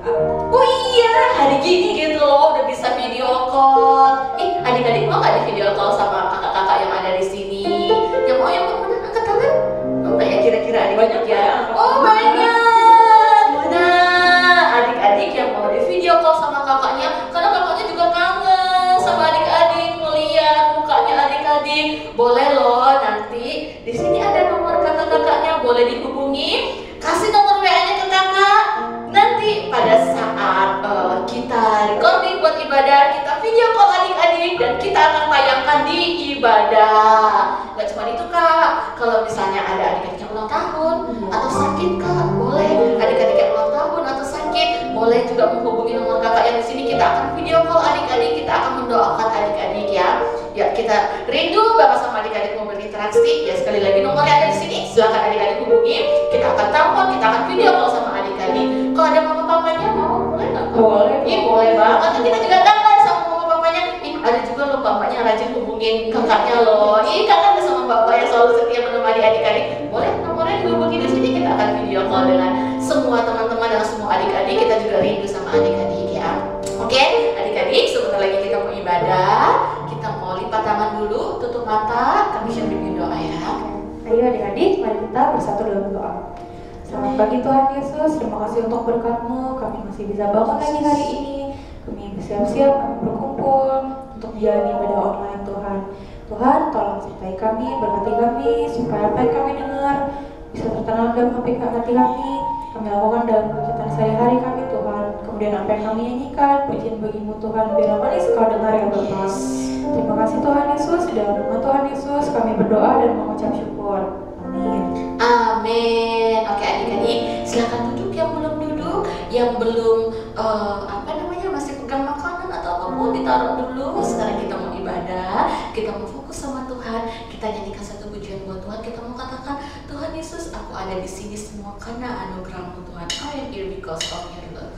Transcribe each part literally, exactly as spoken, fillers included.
Oh iya, hari gini gitu loh udah bisa video call. Eh, adik-adik mau nggak di video call sama kakak-kakak yang ada di sini? Yang mau yang mau mana angkat tangan? Apa ya kira-kira adik-adik ya? Oh banyak. Nah, adik-adik yang mau di video call sama kakaknya, karena kakaknya juga kangen sama adik-adik, melihat mukanya adik-adik. Boleh loh nanti di sini ada nomor kakak-kakaknya, boleh dihubungi. Kasih nomor W A-nya ke kakak. Nanti pada saat uh, kita recording buat ibadah, kita video call adik-adik dan kita akan tayangkan di ibadah. Gak cuma itu kak, kalau misalnya ada adik-adik yang ulang tahun atau sakit kak, boleh. Adik-adik yang ulang tahun atau sakit, boleh juga menghubungi nomor kakak yang di sini. Kita akan video call adik-adik, kita akan mendoakan adik-adik ya. Ya kita rindu banget sama adik-adik mau berinteraksi. Ya sekali lagi nomornya ada di sini. Silakan adik-adik hubungi. Kita akan telepon, kita akan video call sama adik-adik. Kalau ada mama papanya mau, boleh nggak? Boleh. Iya boleh banget. Kan kita juga kangen sama mama papanya. Ih ada juga loh bapaknya rajin hubungin kakaknya loh. Ih kangen sama bapak yang selalu setia menemani adik-adik. Boleh nomornya dihubungi di sini. Kita akan video call dengan semua teman-teman dan semua adik-adik. Kita juga rindu sama adik-adik ya. Oke, adik-adik sebentar lagi kita mau ibadah. Kita mau lipat tangan dulu, tutup mata. Kami siap bimbing doa ya. Ayo adik-adik, mari kita bersatu dalam doa. Selamat pagi Tuhan Yesus, terima kasih untuk berkat-Mu. Kami masih bisa bangun lagi hari ini. Kami bersiap-siap, kami berkumpul untuk menjalani ibadah online Tuhan. Tuhan, tolong sertai kami, berkati kami, supaya apa yang kami dengar bisa tertanam dalam hati hati kami. Kami lakukan dalam kegiatan sehari-hari kami Tuhan. Kemudian apa yang kami nyanyikan, pujian bagi-Mu Tuhan, biarlah manis Kau dengar ya Bapa. Terima kasih Tuhan Yesus, dalam nama Tuhan Yesus kami berdoa dan mengucap syukur. Amin. Amin. Oke adik-adik, silakan duduk yang belum duduk, yang belum uh, apa namanya masih pegang makanan atau apapun ditaruh dulu. Sekarang kita mau ibadah, kita mau fokus sama Tuhan. Kita nyanyikan satu pujian buat Tuhan. Kita mau katakan, Tuhan Yesus, aku ada di sini semua karena anugerah-Mu Tuhan. I am here because of Your love.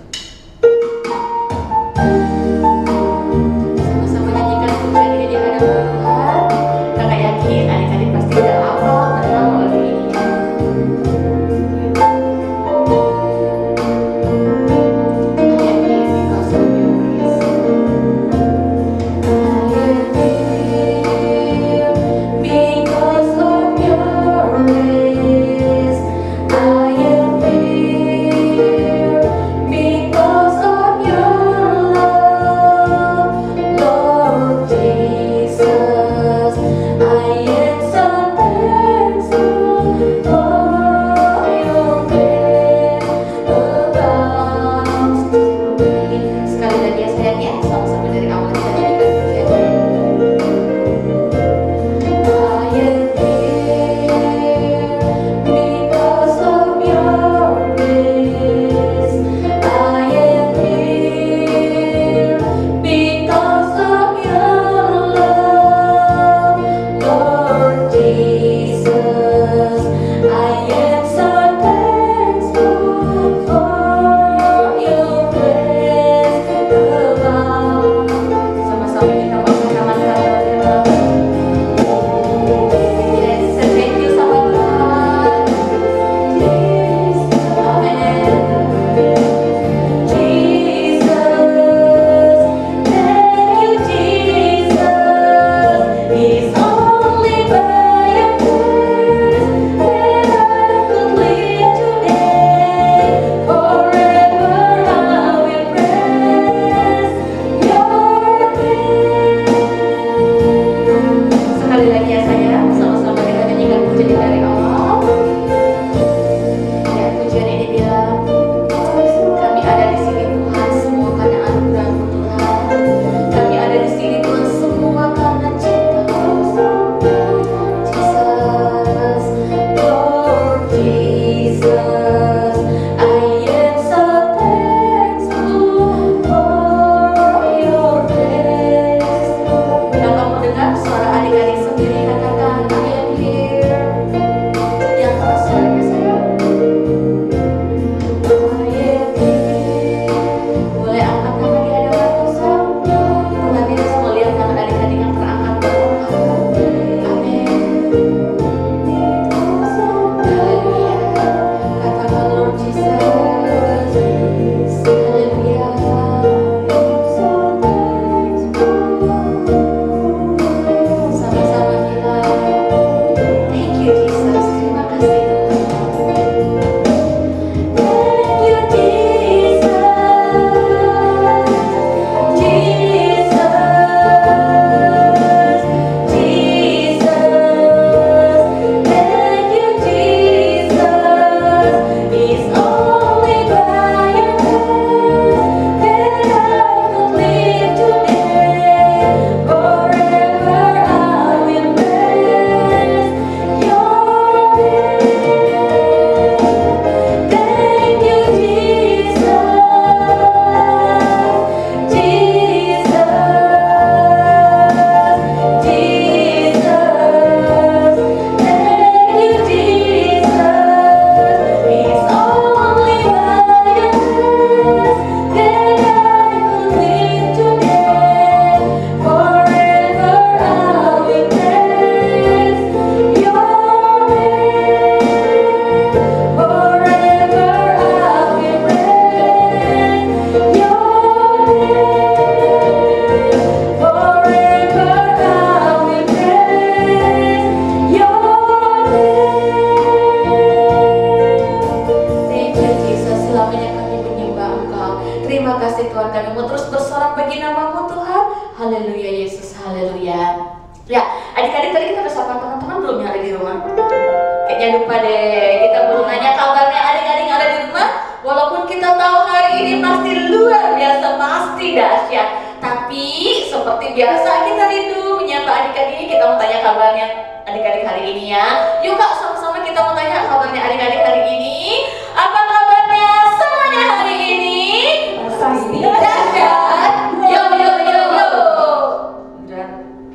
Sama-sama nyanyikan pujian ini di hadapan Tuhan. Kakak yakin adik-adik pasti udah hafal mengenal lagu ini. Because of Tuhan, kami mau terus bersorak bagi nama-Mu Tuhan. Haleluya Yesus, haleluya. Ya, adik-adik tadi kita udah sapa teman-teman belum yang ada di rumah? Kayaknya lupa deh, kita belum nanya kabarnya adik-adik yang ada di rumah. Walaupun kita tahu hari ini pasti luar biasa, pasti dahsyat, tapi seperti biasa kita rindu menyapa adik-adik. Kita mau tanya kabarnya adik-adik hari ini ya. Yuk Kak, sama-sama kita mau tanya kabarnya adik-adik hari ini. Apa kabarnya semuanya hari ini? Pasti dahsyat. Yo yo yo yo. Dan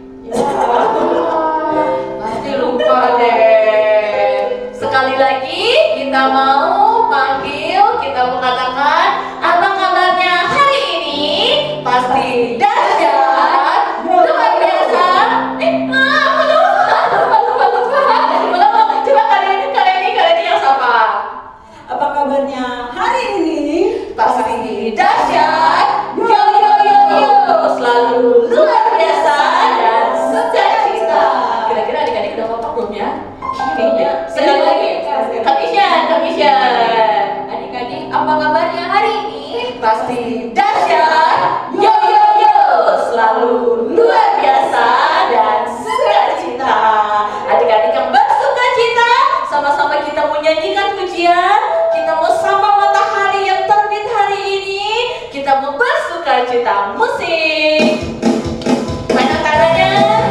pasti lupa deh. Sekali lagi kita mau panggil, kita mau katakan apa kabarnya hari ini? Pasti dahsyat, luar biasa. Eh, ah, lupa, lupa, lupa, lupa. Lupa. Coba kali ini, kali ini, kali ini yang sama. Apa kabarnya hari ini? Pasti dahsyat. Yo yo yo yo. Selalu luar biasa dan sukacita. Kira-kira adik-adik udah kompak belum ya? Kayaknya sekali lagi. Kamisyan, Kamisyan. Adik-adik, apa kabarnya hari ini? Pasti dahsyat. Yo yo yo. Selalu luar biasa dan sukacita. Adik-adik yang bersukacita, sama-sama kita mau nyanyikan pujian. Kita mau sama matahari yang terbit hari ini. Kita mau bersukacita. Musik. Mana tangannya?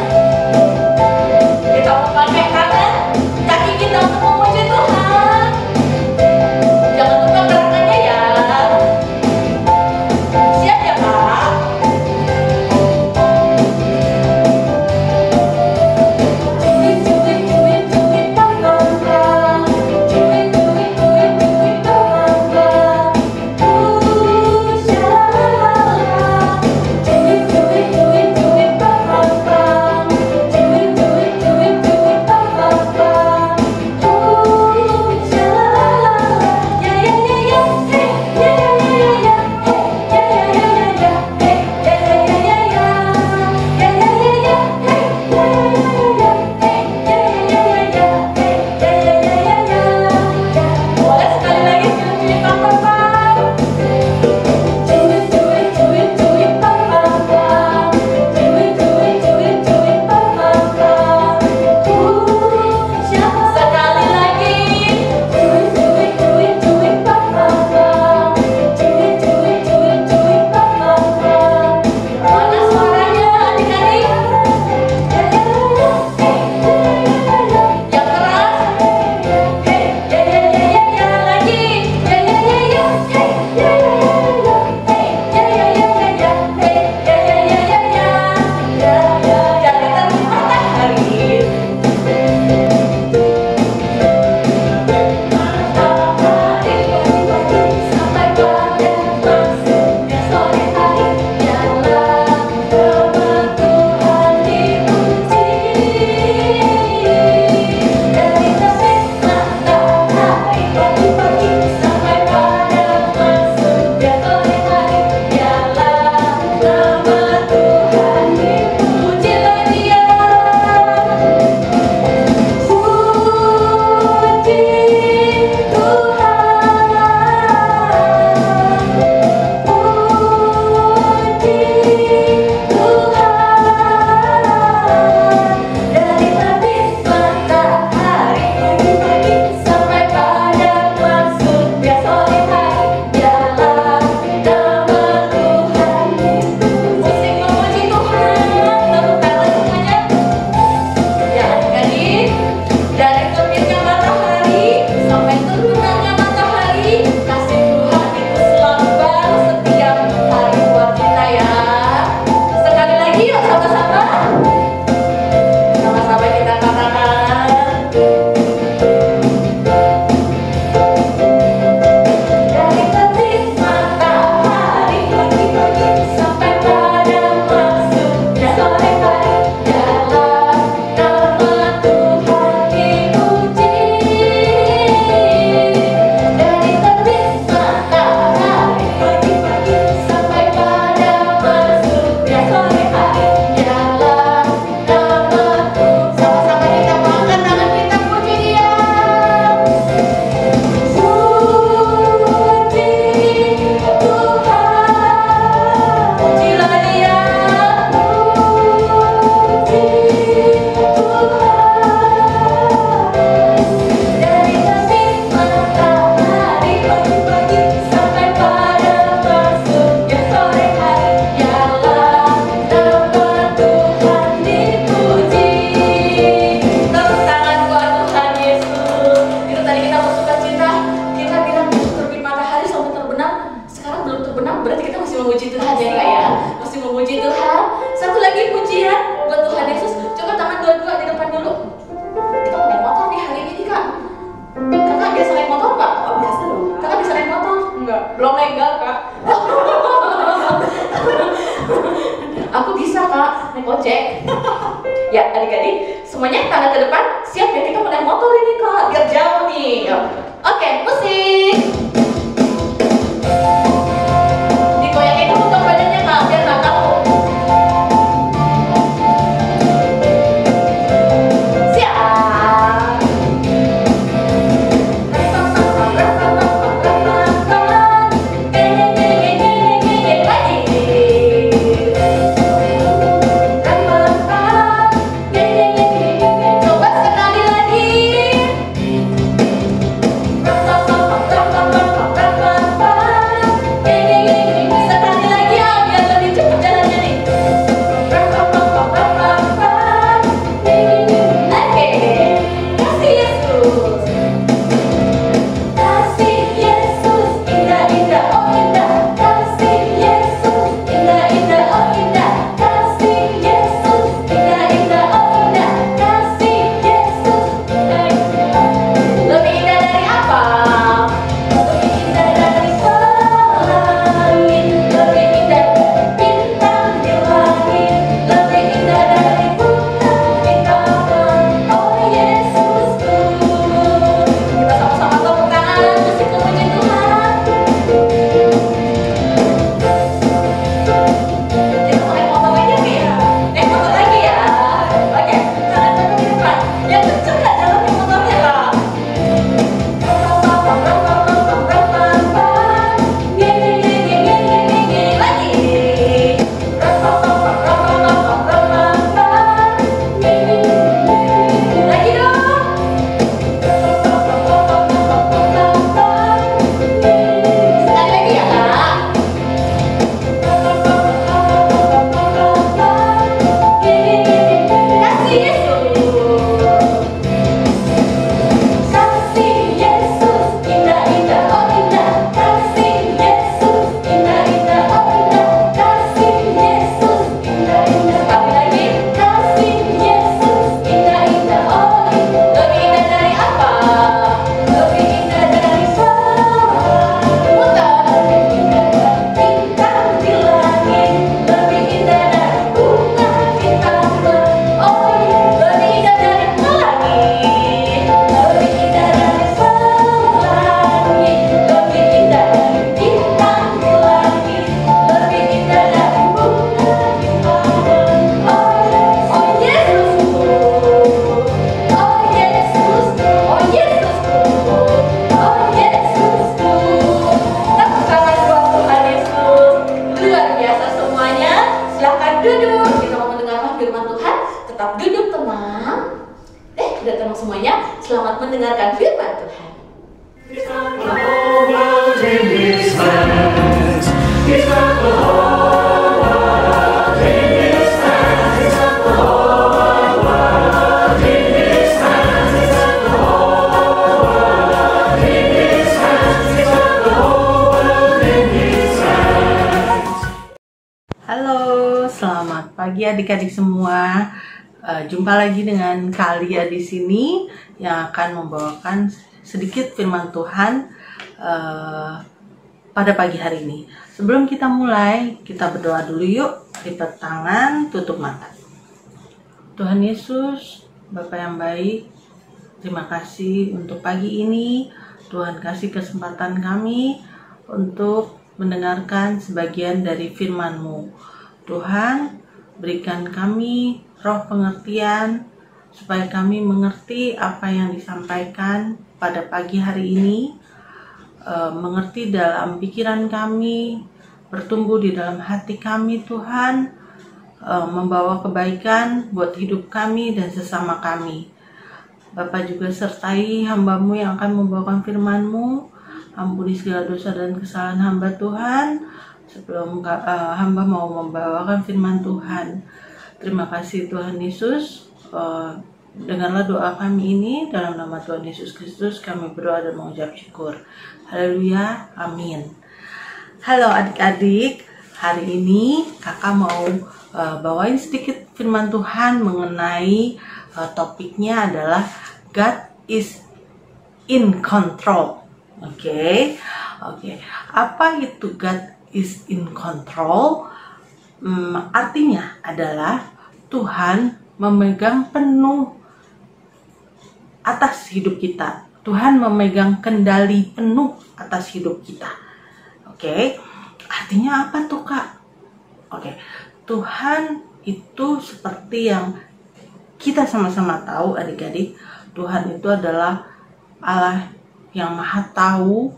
Kita mau pakai tangan, kaki kita untuk memuji Tuhan. Jangan lupa gerakannya ya. Siap mesti memuji Tuhan ya Kak ya. Mesti memuji Tuhan. Satu lagi pujian buat Tuhan Yesus. Coba tangan dua-dua di depan dulu. Kita mau naik motor nih hari ini Kak. Kakak biasa naik motor nggak? Oh, biasa dong. Kakak bisa naik motor? Enggak, belum legal Kak. Aku bisa Kak, naik ojek. Ya adik-adik, semuanya tangan ke depan. Siap ya, kita mau naik motor ini Kak. Biar jauh nih. Oke, musik. Digoyangin dulu dong badannya Kak, biar nggak kaku. Siap. Coba sekali lagi. Sekali lagi ya, biar lebih cepat jalannya nih. Oke, kasih Yesus. Kasih Yesus, indah indah oh indah. Kasih Yesus, indah indah oh indah. Kasih Yesus, indah indah oh indah. Kasih Yesus, indah indah. Lebih indah dari apa? Lebih indah dari pelangi, lebih indah dari bintang di langit, lebih indah dari bunga di taman. Oh Yesusku. Kita sama-sama tepuk tangan, musik memuji Tuhan. Kita mau naik motor lagi nih ya? Naik motor lagi ya? Oke, tangan tangan di depan. Yang kenceng nggak jalannya motornya Kak? Lagi dong. Sekali lagi ya Kak. Kasih Yesus. Kasih Yesus, indah indah oh indah. Kasih Yesus, indah indah oh indah. Kasih Yesus, indah indah. Sekali lagi. Kasih Yesus, indah indah oh indah. Lebih indah dari apa? Lebih indah dari pelangi. Putar. Lebih indah dari bintang di langit. Lebih indah dari bunga di taman. Oh iya, lebih indah dari pelangi. Lebih indah dari pelangi. Lebih indah dari bintang di langit. Lebih indah dari bunga di taman. Oh Yesusku, oh Yesusku, oh Yesusku, oh Yesusku. Tepuk tangan buat Tuhan Yesus. Luar biasa semuanya. Silahkan duduk. Kita mau mendengarkan firman Tuhan. Tetap duduk tenang. Eh, udah tenang semuanya. Selamat mendengarkan firman Tuhan. He's got the whole world in his hands. He's got the whole world in his hands. He's got the whole world in his hands. He's got the whole world in his hands. He's got the whole world in his hands. Halo, selamat pagi adik-adik semua. Eh, jumpa lagi dengan Kalia di sini yang akan membawakan sedikit firman Tuhan eh, pada pagi hari ini. Sebelum kita mulai, kita berdoa dulu yuk. Lipat tangan, tutup mata. Tuhan Yesus, Bapa yang baik, terima kasih untuk pagi ini. Tuhan kasih kesempatan kami untuk mendengarkan sebagian dari firman-Mu. Tuhan, berikan kami roh pengertian supaya kami mengerti apa yang disampaikan pada pagi hari ini, e, mengerti dalam pikiran kami, bertumbuh di dalam hati kami Tuhan, e, membawa kebaikan buat hidup kami dan sesama kami. Bapa juga sertai hamba-Mu yang akan membawakan firman-Mu. Ampuni segala dosa dan kesalahan hamba Tuhan. Sebelum uh, hamba mau membawakan firman Tuhan, terima kasih Tuhan Yesus. Uh, dengarlah doa kami ini dalam nama Tuhan Yesus Kristus. Kami berdoa dan mengucap syukur. Haleluya, amin. Halo adik-adik, hari ini kakak mau uh, bawain sedikit firman Tuhan mengenai uh, topiknya adalah God is in control. Oke, okay? Oke. Okay. Apa itu God is in control? Hmm, artinya adalah Tuhan memegang penuh atas hidup kita. Tuhan memegang kendali penuh atas hidup kita. Oke, okay? Artinya apa tuh Kak? Oke, okay. Tuhan itu seperti yang kita sama-sama tahu adik-adik, Tuhan itu adalah Allah yang maha tahu.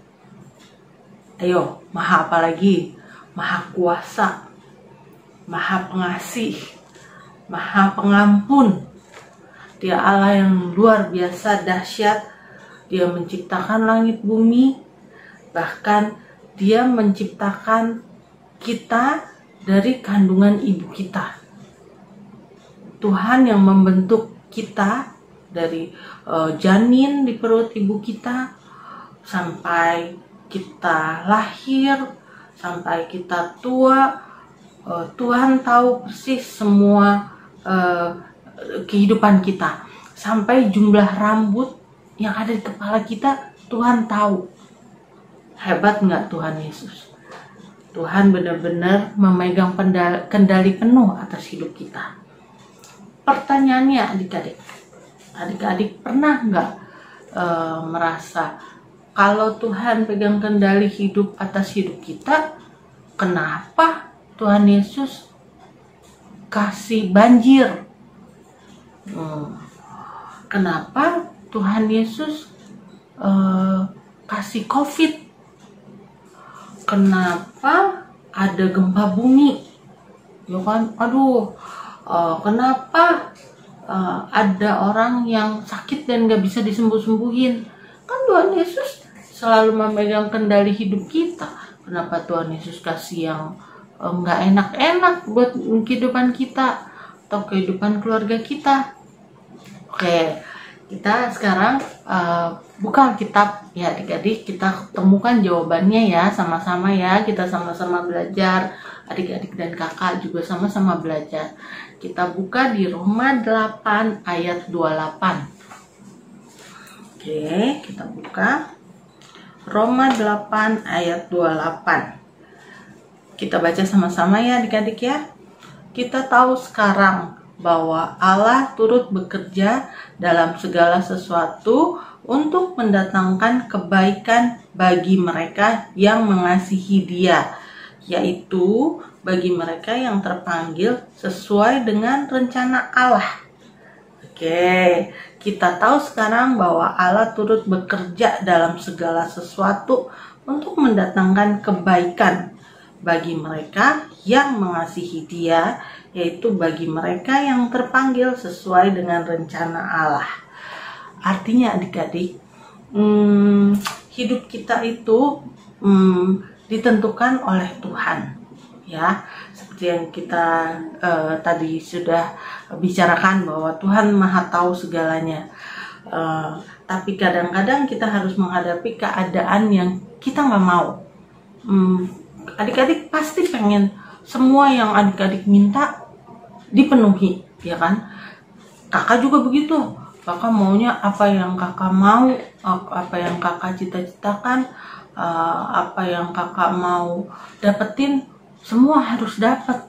Ayo, maha apa lagi? Maha kuasa, maha pengasih, maha pengampun. Dia Allah yang luar biasa dahsyat. Dia menciptakan langit bumi, bahkan Dia menciptakan kita dari kandungan ibu kita. Tuhan yang membentuk kita dari uh, janin di perut ibu kita sampai kita lahir, sampai kita tua. Uh, Tuhan tahu persis semua uh, kehidupan kita. Sampai jumlah rambut yang ada di kepala kita, Tuhan tahu. Hebat nggak Tuhan Yesus? Tuhan benar-benar memegang kendali penuh atas hidup kita. Pertanyaannya adik-adik, adik-adik pernah nggak e, merasa kalau Tuhan pegang kendali hidup atas hidup kita, kenapa Tuhan Yesus kasih banjir? Hmm. Kenapa Tuhan Yesus e, kasih COVID? Kenapa ada gempa bumi? Ya kan, aduh, uh, kenapa uh, ada orang yang sakit dan gak bisa disembuh-sembuhin? Kan Tuhan Yesus selalu memegang kendali hidup kita. Kenapa Tuhan Yesus kasih yang uh, gak enak-enak buat kehidupan kita atau kehidupan keluarga kita? Oke, kita sekarang uh, buka Alkitab ya adik-adik, kita temukan jawabannya ya sama-sama ya, kita sama-sama belajar, adik-adik dan kakak juga sama-sama belajar. Kita buka di Roma delapan ayat dua puluh delapan. Oke, kita buka Roma delapan ayat dua puluh delapan. Kita baca sama-sama ya adik-adik ya. Kita tahu sekarang bahwa Allah turut bekerja dalam segala sesuatu untuk mendatangkan kebaikan bagi mereka yang mengasihi Dia, yaitu bagi mereka yang terpanggil sesuai dengan rencana Allah. Oke, kita tahu sekarang bahwa Allah turut bekerja dalam segala sesuatu untuk mendatangkan kebaikan bagi mereka yang mengasihi Dia, yaitu bagi mereka yang terpanggil sesuai dengan rencana Allah. Artinya adik-adik, hmm, hidup kita itu hmm, ditentukan oleh Tuhan, ya. Seperti yang kita uh, tadi sudah bicarakan bahwa Tuhan Maha Tahu segalanya. Uh, tapi kadang-kadang kita harus menghadapi keadaan yang kita nggak mau. Hmm, adik-adik pasti pengen semua yang adik-adik minta dipenuhi, ya kan? Kakak juga begitu. Kakak maunya apa yang kakak mau, apa yang kakak cita-citakan, apa yang kakak mau dapetin, semua harus dapat.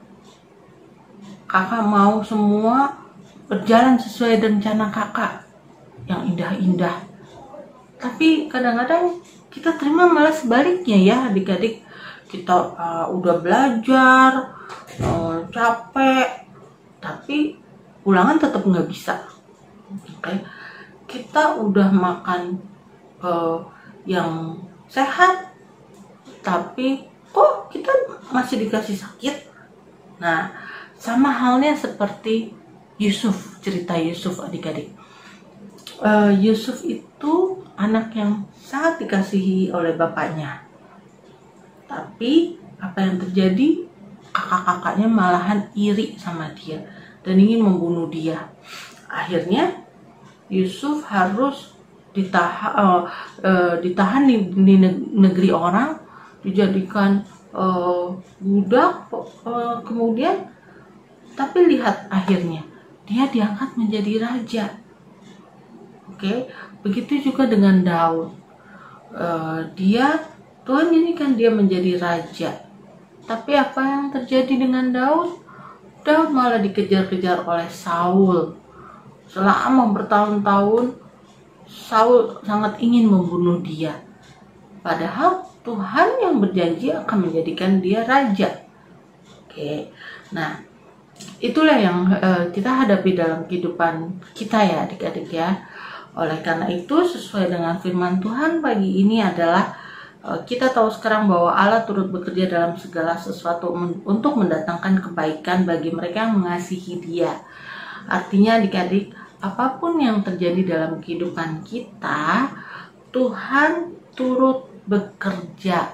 Kakak mau semua berjalan sesuai rencana kakak yang indah-indah. Tapi kadang-kadang kita terima malah sebaliknya ya adik-adik. Kita uh, udah belajar, uh, capek, tapi ulangan tetap nggak bisa. Oke, okay. Kita udah makan uh, yang sehat, tapi kok kita masih dikasih sakit. Nah, sama halnya seperti Yusuf, cerita Yusuf adik-adik. Uh, Yusuf itu anak yang sangat dikasihi oleh bapaknya. Tapi apa yang terjadi? Kakak-kakaknya malahan iri sama dia dan ingin membunuh dia. Akhirnya Yusuf harus ditahan, uh, uh, ditahan di, di negeri orang, dijadikan uh, budak, uh, kemudian tapi lihat akhirnya dia diangkat menjadi raja. Oke, begitu juga dengan Daud. Uh, dia Tuhan jadikan dia menjadi raja. Tapi apa yang terjadi dengan Daud? Daud malah dikejar-kejar oleh Saul. Selama bertahun-tahun Saul sangat ingin membunuh dia. Padahal Tuhan yang berjanji akan menjadikan dia raja. Oke. Nah, itulah yang uh, kita hadapi dalam kehidupan kita ya adik-adik ya. Oleh karena itu sesuai dengan firman Tuhan pagi ini adalah uh, kita tahu sekarang bahwa Allah turut bekerja dalam segala sesuatu men- untuk mendatangkan kebaikan bagi mereka yang mengasihi Dia. Artinya adik-adik, apapun yang terjadi dalam kehidupan kita, Tuhan turut bekerja.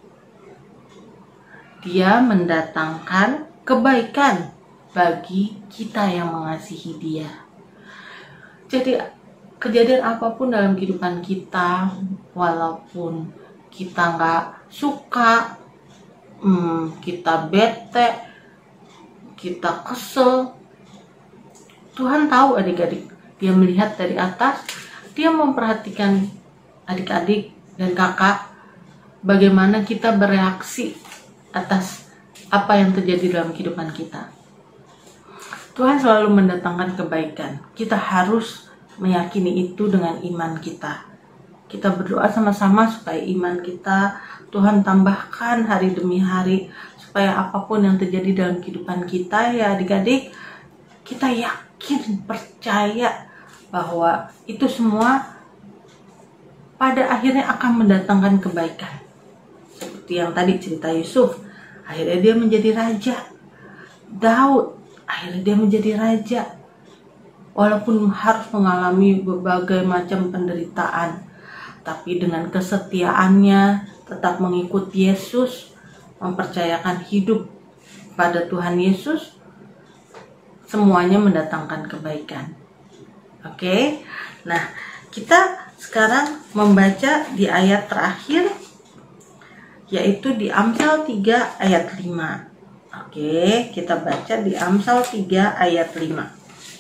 Dia mendatangkan kebaikan bagi kita yang mengasihi Dia. Jadi kejadian apapun dalam kehidupan kita, walaupun kita nggak suka, hmm, kita bete, kita kesel, Tuhan tahu adik-adik. Dia melihat dari atas, Dia memperhatikan adik-adik dan kakak, bagaimana kita bereaksi atas apa yang terjadi dalam kehidupan kita. Tuhan selalu mendatangkan kebaikan. Kita harus meyakini itu dengan iman kita. Kita berdoa sama-sama supaya iman kita Tuhan tambahkan hari demi hari, supaya apapun yang terjadi dalam kehidupan kita ya adik-adik, kita yakin, percaya bahwa itu semua pada akhirnya akan mendatangkan kebaikan. Seperti yang tadi cerita Yusuf, akhirnya dia menjadi raja. Daud, akhirnya dia menjadi raja. Walaupun harus mengalami berbagai macam penderitaan, tapi dengan kesetiaannya tetap mengikuti Yesus, mempercayakan hidup pada Tuhan Yesus, semuanya mendatangkan kebaikan. Oke, nah kita sekarang membaca di ayat terakhir, yaitu di Amsal tiga ayat lima. Oke, kita baca di Amsal tiga ayat lima.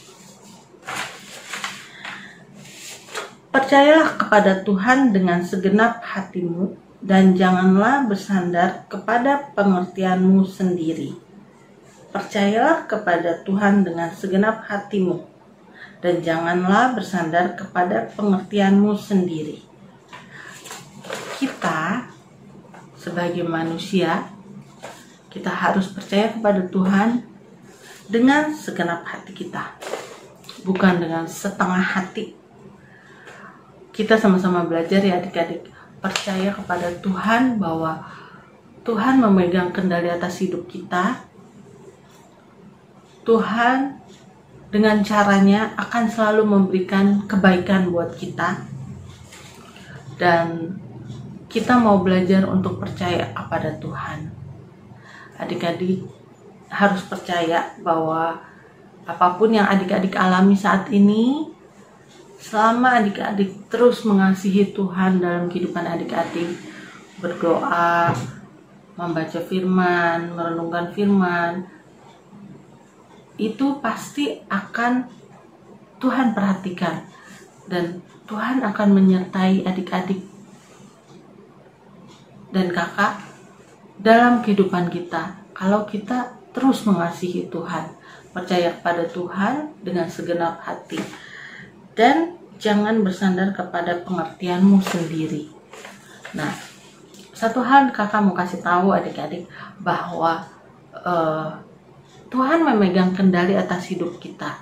Percayalah kepada Tuhan dengan segenap hatimu dan janganlah bersandar kepada pengertianmu sendiri. Percayalah kepada Tuhan dengan segenap hatimu dan janganlah bersandar kepada pengertianmu sendiri. Kita sebagai manusia, kita harus percaya kepada Tuhan dengan segenap hati kita, bukan dengan setengah hati. Kita sama-sama belajar ya adik-adik, percaya kepada Tuhan bahwa Tuhan memegang kendali atas hidup kita. Tuhan dengan caranya akan selalu memberikan kebaikan buat kita. Dan kita mau belajar untuk percaya kepada Tuhan. Adik-adik harus percaya bahwa apapun yang adik-adik alami saat ini, selama adik-adik terus mengasihi Tuhan dalam kehidupan adik-adik, berdoa, membaca firman, merenungkan firman, itu pasti akan Tuhan perhatikan. Dan Tuhan akan menyertai adik-adik dan kakak dalam kehidupan kita. Kalau kita terus mengasihi Tuhan, percaya kepada Tuhan dengan segenap hati. Dan jangan bersandar kepada pengertianmu sendiri. Nah, satu hal kakak mau kasih tahu adik-adik bahwa uh, Tuhan memegang kendali atas hidup kita.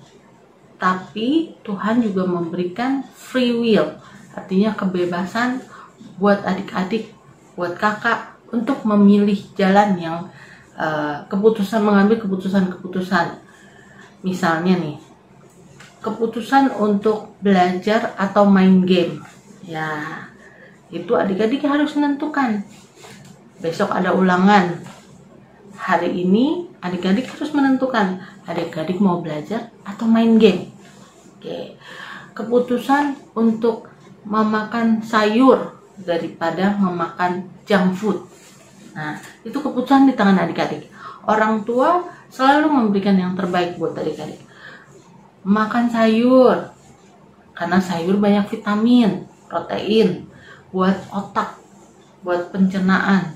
Tapi Tuhan juga memberikan free will, artinya kebebasan buat adik-adik, buat kakak untuk memilih jalan yang uh, keputusan mengambil keputusan-keputusan. Misalnya nih, keputusan untuk belajar atau main game, ya itu adik-adik harus menentukan. Besok ada ulangan, hari ini adik-adik harus menentukan adik-adik mau belajar atau main game. Oke, keputusan untuk memakan sayur daripada memakan junk food. Nah, itu keputusan di tangan adik-adik. Orang tua selalu memberikan yang terbaik buat adik-adik. Makan sayur, karena sayur banyak vitamin, protein, buat otak, buat pencernaan.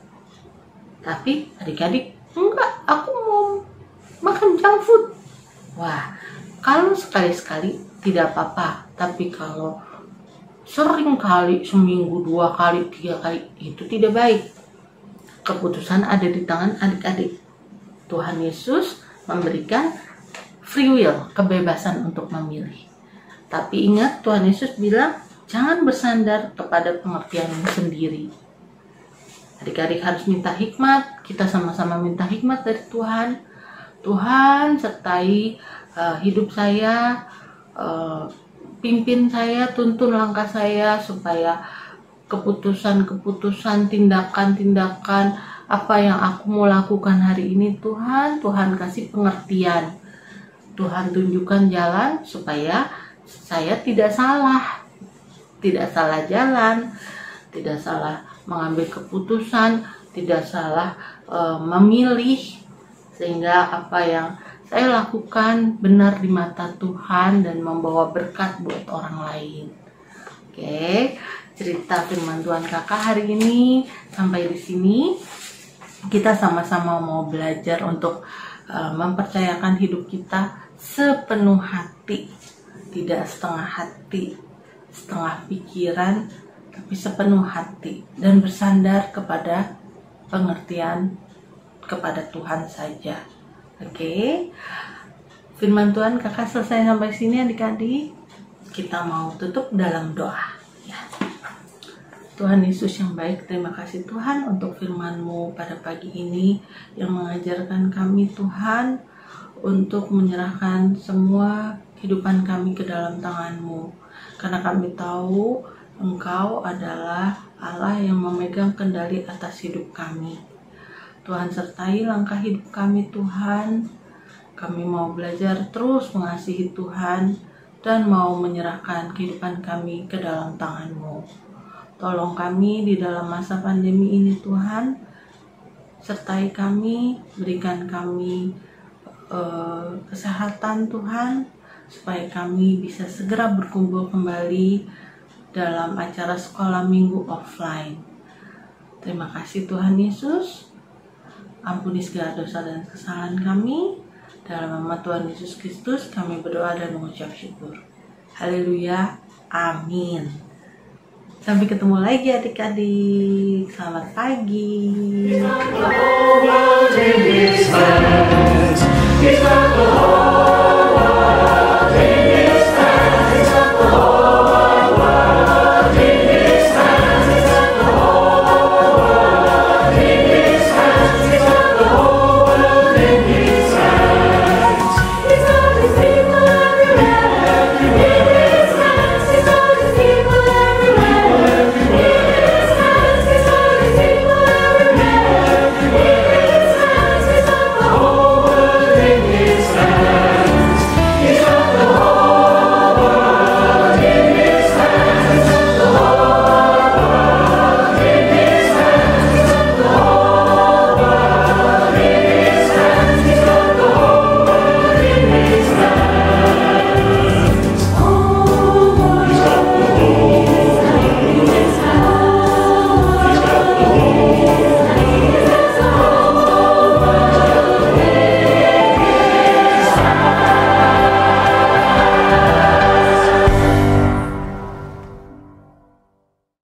Tapi adik-adik, enggak, aku mau makan junk food. Wah, kalau sekali-sekali tidak apa-apa, tapi kalau sering kali, seminggu, dua kali, tiga kali, itu tidak baik. Keputusan ada di tangan adik-adik. Tuhan Yesus memberikan free will, kebebasan untuk memilih. Tapi ingat, Tuhan Yesus bilang, jangan bersandar kepada pengertianmu sendiri. Adik-adik harus minta hikmat, kita sama-sama minta hikmat dari Tuhan. Tuhan sertai uh, hidup saya, uh, pimpin saya, tuntun langkah saya, supaya keputusan-keputusan, tindakan-tindakan apa yang aku mau lakukan hari ini, Tuhan, Tuhan kasih pengertian. Tuhan tunjukkan jalan supaya saya tidak salah, tidak salah jalan, tidak salah mengambil keputusan, tidak salah uh, memilih, sehingga apa yang saya lakukan benar di mata Tuhan dan membawa berkat buat orang lain. Oke, cerita firman Tuhan kakak hari ini sampai di sini. Kita sama-sama mau belajar untuk uh, mempercayakan hidup kita sepenuh hati, tidak setengah hati, setengah pikiran, tapi sepenuh hati, dan bersandar kepada pengertian kepada Tuhan saja. Oke, firman Tuhan kakak selesai sampai sini adik-adik. Kita mau tutup dalam doa. Ya. Tuhan Yesus yang baik, terima kasih Tuhan untuk firman-Mu pada pagi ini yang mengajarkan kami Tuhan untuk menyerahkan semua kehidupan kami ke dalam tangan-Mu. Karena kami tahu Engkau adalah Allah yang memegang kendali atas hidup kami. Tuhan sertai langkah hidup kami Tuhan. Kami mau belajar terus mengasihi Tuhan dan mau menyerahkan kehidupan kami ke dalam tangan-Mu. Tolong kami di dalam masa pandemi ini Tuhan. Sertai kami, berikan kami uh, kesehatan Tuhan, supaya kami bisa segera berkumpul kembali dalam acara sekolah minggu offline. Terima kasih Tuhan Yesus. Ampuni segala dosa dan kesalahan kami. Dalam nama Tuhan Yesus Kristus kami berdoa dan mengucap syukur. Haleluya. Amin. Sampai ketemu lagi adik-adik. Selamat pagi. He's got the whole world in his hands.